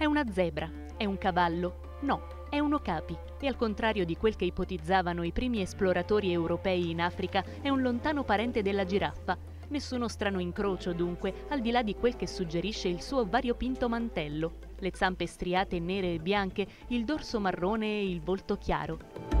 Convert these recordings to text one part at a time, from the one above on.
una zebra? È un cavallo? No, è un okapi e al contrario di quel che ipotizzavano i primi esploratori europei in Africa, è un lontano parente della giraffa. Nessuno strano incrocio dunque, al di là di quel che suggerisce il suo variopinto mantello. Le zampe striate nere e bianche, il dorso marrone e il volto chiaro.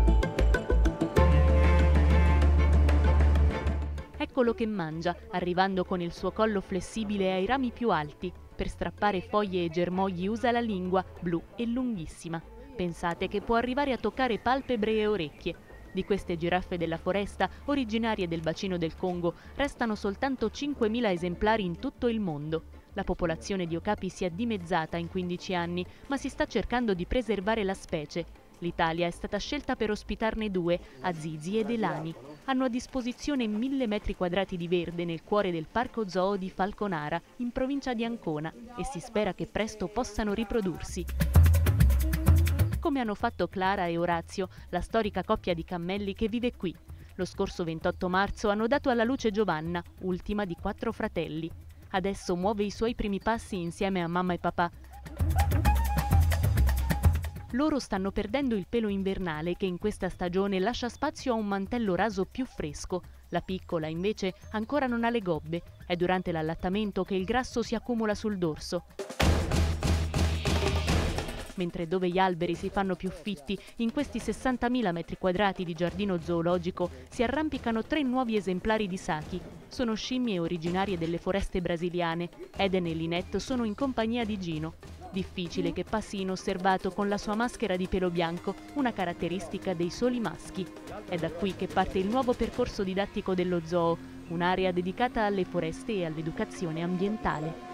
Eccolo che mangia, arrivando con il suo collo flessibile ai rami più alti. Per strappare foglie e germogli usa la lingua, blu e lunghissima. Pensate che può arrivare a toccare palpebre e orecchie. Di queste giraffe della foresta, originarie del bacino del Congo, restano soltanto 5.000 esemplari in tutto il mondo. La popolazione di okapi si è dimezzata in 15 anni, ma si sta cercando di preservare la specie. L'Italia è stata scelta per ospitarne 2, Azizi ed Elani. Hanno a disposizione 1.000 metri quadrati di verde nel cuore del Parco Zoo di Falconara, in provincia di Ancona, e si spera che presto possano riprodursi. Come hanno fatto Clara e Orazio, la storica coppia di cammelli che vive qui. Lo scorso 28 marzo hanno dato alla luce Giovanna, ultima di 4 fratelli. Adesso muove i suoi primi passi insieme a mamma e papà. Loro stanno perdendo il pelo invernale che in questa stagione lascia spazio a un mantello raso più fresco. La piccola, invece, ancora non ha le gobbe. È durante l'allattamento che il grasso si accumula sul dorso. Mentre dove gli alberi si fanno più fitti, in questi 60.000 metri quadrati di giardino zoologico si arrampicano 3 nuovi esemplari di saki. Sono scimmie originarie delle foreste brasiliane. Eden e Linette sono in compagnia di Gino. Difficile che passi inosservato con la sua maschera di pelo bianco, una caratteristica dei soli maschi. È da qui che parte il nuovo percorso didattico dello zoo, un'area dedicata alle foreste e all'educazione ambientale.